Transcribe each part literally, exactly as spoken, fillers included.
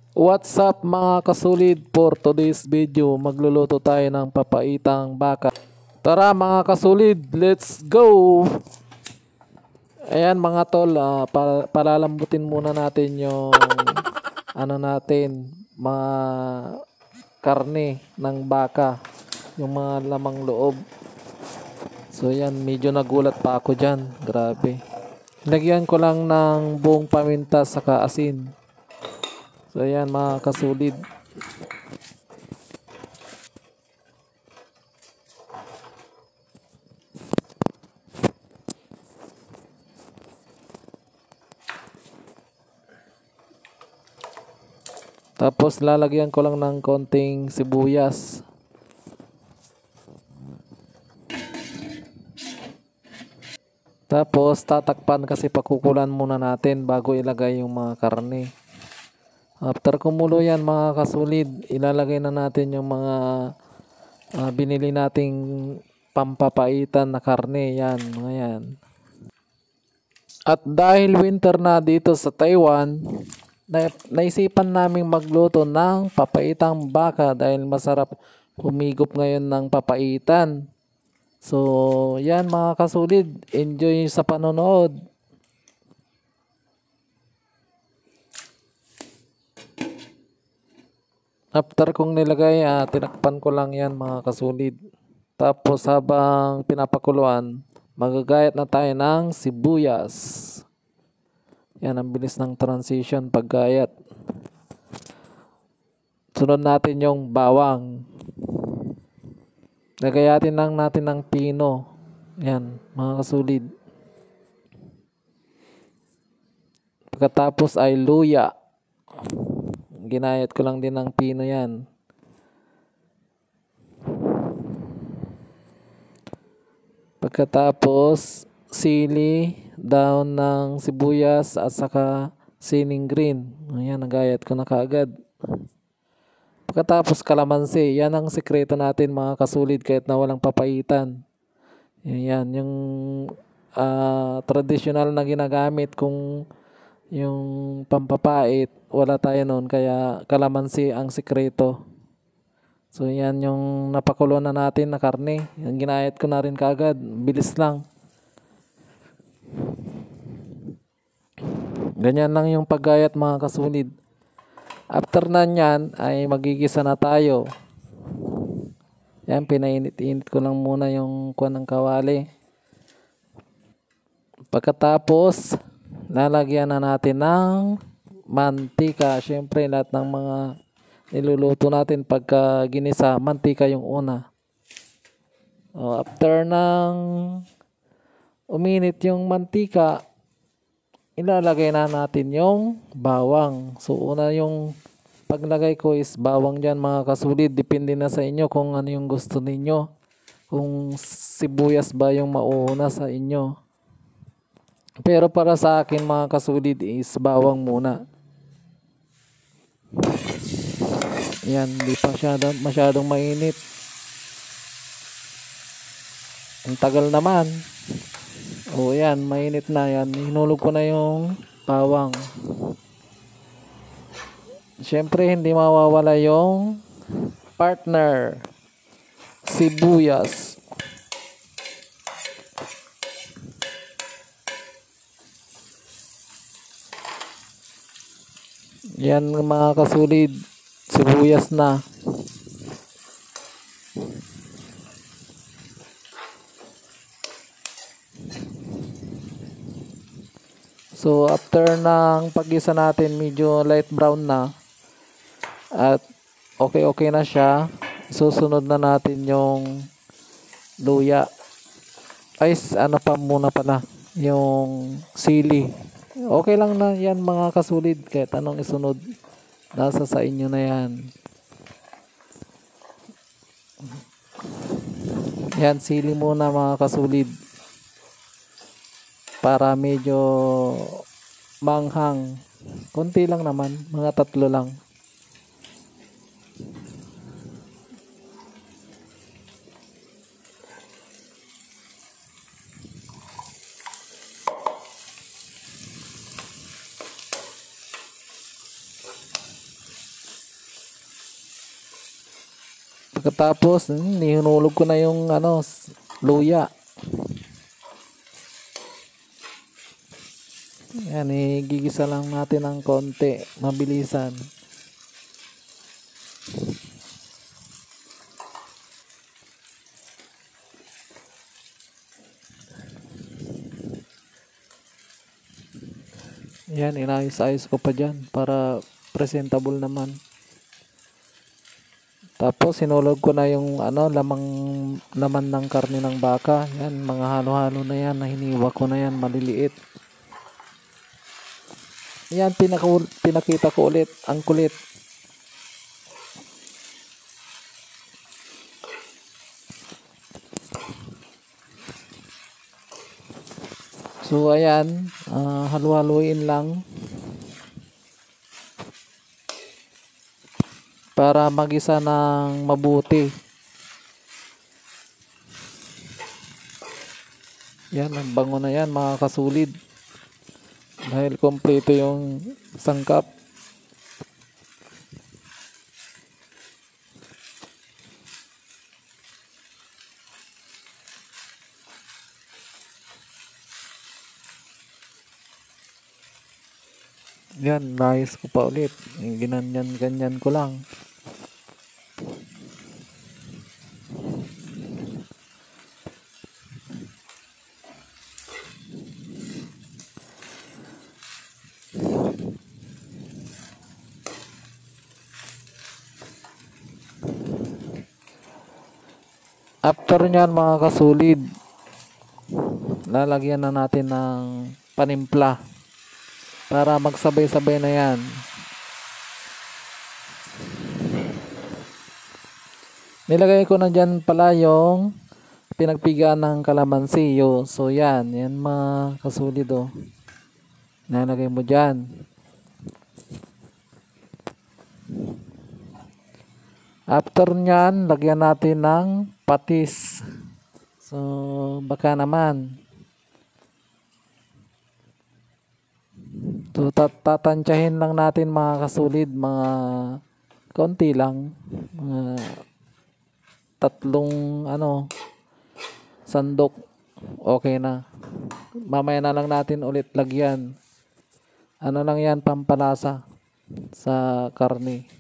What's up mga kasulid, for today's video magluluto tayo ng papaitang baka. Tara mga kasulid, let's go! Ayan mga tol, uh, pa palalambutin muna natin yung ano natin, mga karne ng baka, yung mga lamang loob. So yan, medyo nagulat pa ako dyan, grabe. Lagyan ko lang ng buong paminta saka asin. So ayan mga kasulid. Tapos lalagyan ko lang ng konting sibuyas. Tapos tatakpan kasi pakukulan muna natin bago ilagay yung mga karne. After kumulo yan mga kasulid, ilalagay na natin yung mga uh, binili nating pampapaitan na karne. Yan, mga yan. At dahil winter na dito sa Taiwan, na naisipan naming magluto ng papaitang baka dahil masarap humigop ngayon ng papaitan. So, yan mga kasulid, enjoy sa panonood. After kong nilagay, uh, tinakpan ko lang yan mga kasulid. Tapos habang pinapakuluan, magagayat na tayo ng sibuyas. Yan, ang bilis ng transition paggayat. Sunod natin yung bawang. Nagayatin lang natin ng pino. Yan, mga kasulid. Pagkatapos ay luya. Ginayat ko lang din ng pino yan. Pagkatapos, sili, daon ng sibuyas at saka siling green. Ayan, nagayat ko na kaagad. Pagkatapos kalamansi, yan ang sikreto natin mga kasulid kahit na walang papaitan. Yan, yung uh, traditional na ginagamit kung yung pampapait, wala tayo noon, kaya kalamansi ang sikreto. So yan yung napakulo na natin na karne. Yung ginayat ko na rin kaagad, bilis lang. Ganyan lang yung paggayat mga kasulid. After na nyan ay magigisa na tayo. Yan, pinainit-init ko lang muna yung kuwan ng kawali. Pagkatapos lalagyan na natin ng mantika. Siyempre lahat ng mga niluluto natin pagka ginisa, mantika yung una. O, after ng uminit yung mantika, ilalagay na natin yung bawang. So una yung paglagay ko is bawang dyan mga kasulid. Depende na sa inyo kung ano yung gusto ninyo. Kung sibuyas ba yung mauuna sa inyo. Pero para sa akin mga kasulid is bawang muna. Yan, hindi pa masyadong, masyadong mainit. Ang tagal naman. O yan, mainit na yan. Hinulog ko na yung bawang. Siyempre hindi mawawala yung partner, sibuyas. Yan mga kasulid, sibuyas na. So after ng pag-isa natin, medyo light brown na. At okay okay na siya. Susunod na natin yung luya. Ay, ano pa muna pala, yung sili. Okay lang na yan mga kasulid, kahit anong isunod, nasa sa inyo na yan. Yan, sili muna mga kasulid para medyo manghang. Konti lang naman, mga tatlo lang. Pagkatapos, hmm, nihunulog ko na yung ano, s- luya. Yan, igigisa lang natin ng konti, mabilisan. Yan, inayos-ayos ko pa dyan para presentable naman. Tapos sinulog ko na yung ano, lamang laman ng karne ng baka. Yan, mga halo-halo na yan, na hiniwa ko na yan, maliliit. Yan, pinaka, pinakita ko ulit, ang kulit. So, ayan, ah, halu-haluin lang para magisa ng mabuti. Yan, ang bango na yan, mga kasulid. Dahil kompleto yung sangkap. Yan, nais ko pa ulit. Ginanyan-ganyan ko lang. After nyan, mga kasulid, lalagyan na natin ng panimpla para magsabay-sabay na yan. Nilagay ko na dyan pala yung pinagpigaan ng kalamansi. Yo. So yan, yan mga kasulid oh. Nilagay mo dyan. After nyan, lagyan natin ng patis. So, baka naman. So, tat tatantyahin lang natin mga kasulid, mga konti lang. Mga tatlong ano, sandok. Okay na. Mamaya na lang natin ulit lagyan. Ano lang yan, pampalasa sa karne.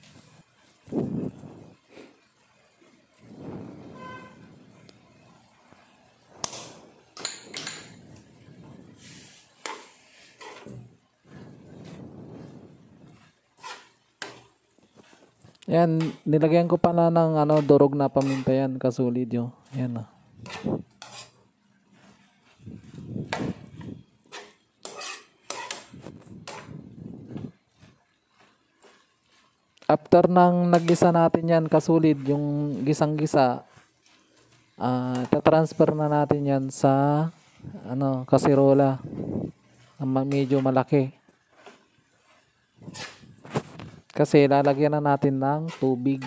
Yan, nilagyan ko pala ng ano, durog na paminta yan, kasulid yun. Yan na. After nang naggisa natin yan, kasulid, yung gisang-gisa, ah, tatransfer na natin yan sa ano, kasirola. Medyo malaki. Kasi lalagyan na natin ng tubig.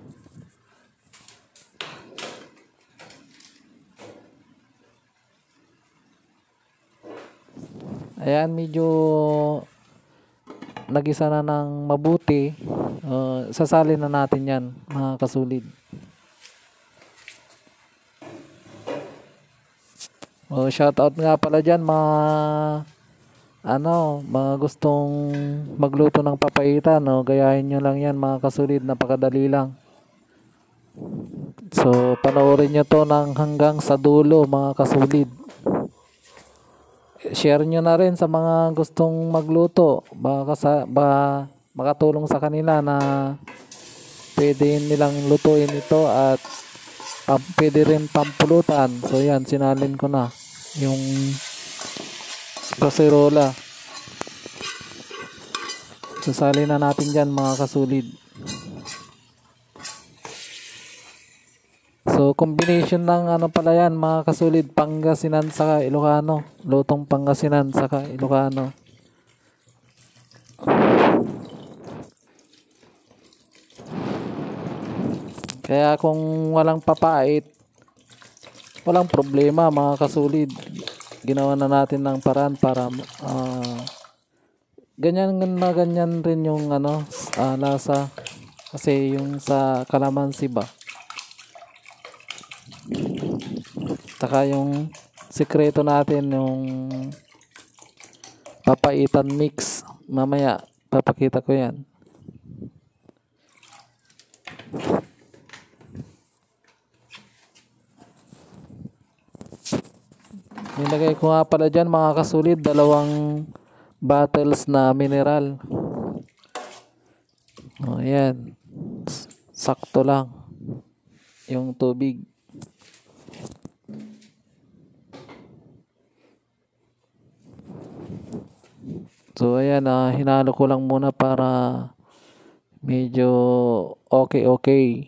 Ayan, medyo nagisa na ng mabuti. Uh, sasalin na natin yan, mga kasulid. Oh, shout out nga pala dyan, mga ano, mga gustong magluto ng papaitan, no? Gayahin nyo lang yan, mga kasulid, napakadali lang. So, panoorin nyo to ng hanggang sa dulo, mga kasulid. Share nyo na rin sa mga gustong magluto, baka sa, ba, makatulong sa kanila na pwede nilang lutuin ito at uh, pwede rin pampulutan. So, yan, sinalin ko na yung kaserola. Sasali na natin dyan, mga kasulid. So, combination ng ano pala yan, mga kasulid, Pangasinan saka Ilocano. Lutong Pangasinan saka Ilocano. Kaya kung walang papait, walang problema, mga kasulid. Ginawa na natin ng paraan para uh, ganyan na ganyan rin yung ano, uh, lasa. Kasi yung sa kalamansi ba, Saka yung sikreto natin yung papaitan mix. Mamaya papakita ko yan. Nilagay ko nga pala dyan mga kasulid, dalawang bottles na mineral. O, ayan. Sakto lang yung tubig. So, ayan, uh, hinalo ko lang muna para medyo okay-okay.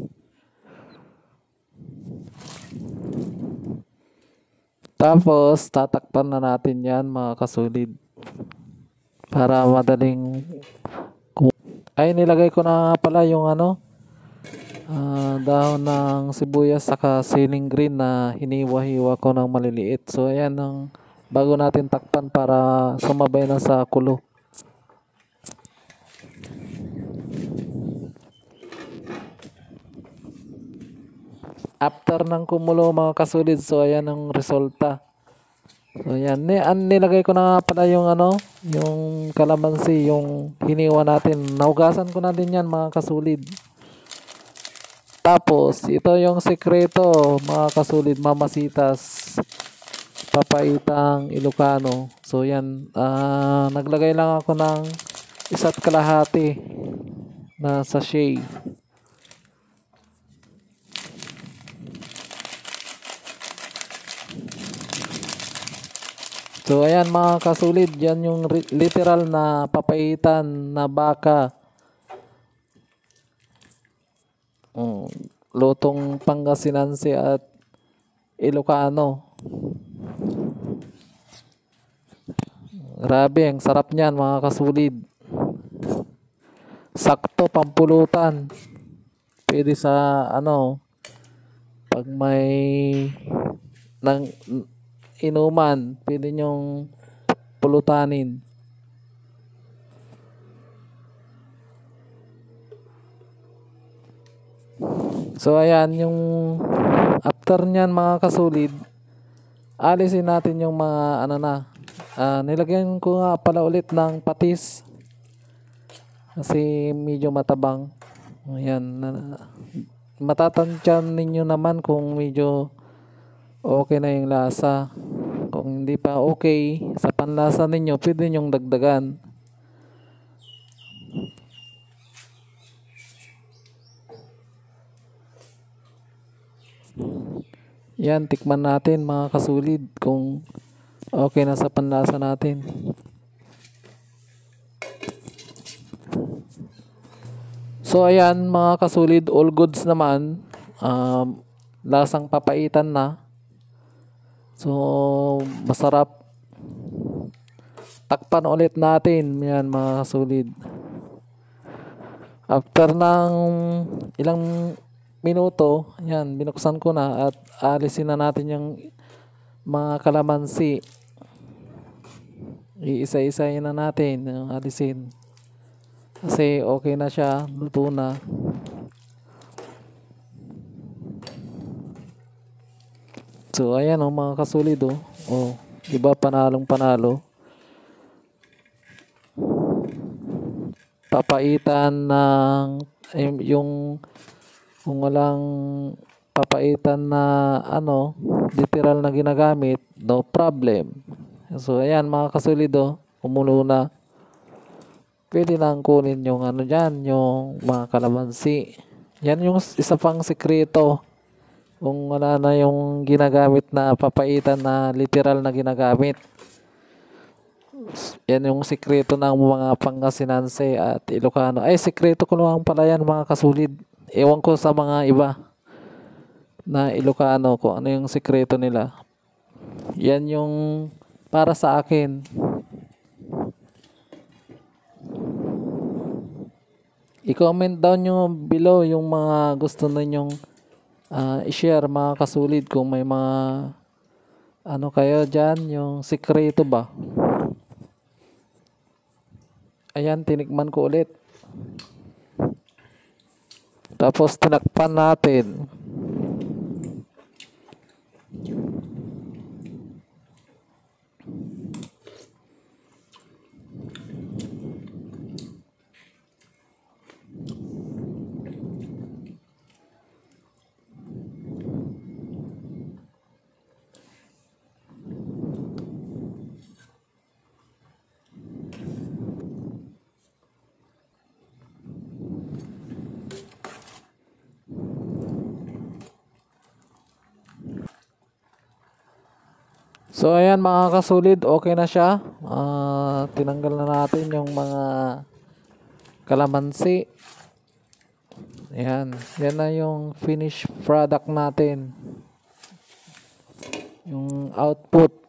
Tapos, tatakpan na natin yan mga kasulid. Para madaling... Ay, nilagay ko na pala yung ano, uh, dahon ng sibuyas saka ceiling green na hiniwa-hiwa ko ng maliliit. So, ayan ang bago natin takpan para sumabay na sa kulo. After ng kumulo mga kasulid, so ayan ang resulta. So ayan, Ni an nilagay ko na pala yung ano, yung kalamansi, yung hiniwa natin. Nahugasan ko na din yan mga kasulid. Tapos, ito yung sekreto mga kasulid, mamasitas, papaitang Ilocano. So yan, uh, naglagay lang ako ng isa't kalahati na sachet. So ayan mga kasulid, yan yung literal na papaitan na baka. Um, lutong Pangasinense at Ilocano. Grabe, ang sarap niyan mga kasulid. Sakto pampulutan. Pwede sa ano, pag may nang inuman, pwede nyong pulutanin. So ayan, yung after nyan mga kasulid, alisin natin yung mga ano na, uh, nilagyan ko nga pala ulit ng patis kasi medyo matabang. Ayan, matatansyan ninyo naman kung medyo okay na yung lasa. Kung hindi pa okay sa panlasa ninyo, pwede nyong dagdagan. Yan, tikman natin mga kasulid kung okay na sa panlasa natin. So ayan mga kasulid, all goods naman. Um, lasang papaitan na. So, masarap. Takpan ulit natin. Yan mga kasulid. After ng ilang minuto, yan, binuksan ko na at alisin na natin yung mga kalamansi. Iisa-isahin na natin yung alisin. Kasi okay na siya, luto na. So ayan oh mga kasulid oh. Oh, diba panalong panalo. Papaitan ng yung kung walang papaitan na ano, literal na ginagamit, no problem. So ayan mga kasulid oh, kumulo na. Pwede nang kunin yung ano diyan, yung mga kalamansi. Yan yung isa pang sekreto. Kung wala na yung ginagamit na papaitan na literal na ginagamit. Yan yung sikreto ng mga Pangasinense at Ilocano. Ay, sikreto ko lang pala yan mga kasulid. Ewan ko sa mga iba na Ilocano kung ano yung sikreto nila. Yan yung para sa akin. I-comment down nyo below yung mga gusto ninyong Uh, i-share mga kasulid kung may mga ano kayo dyan, yung sikreto ba. Ayan, tinikman ko ulit. Tapos tinakpan natin. So ayan mga kasulid, okay na siya. Ah, tinanggal na natin yung mga kalamansi. Ayan, yan na yung finished product natin. Yung output.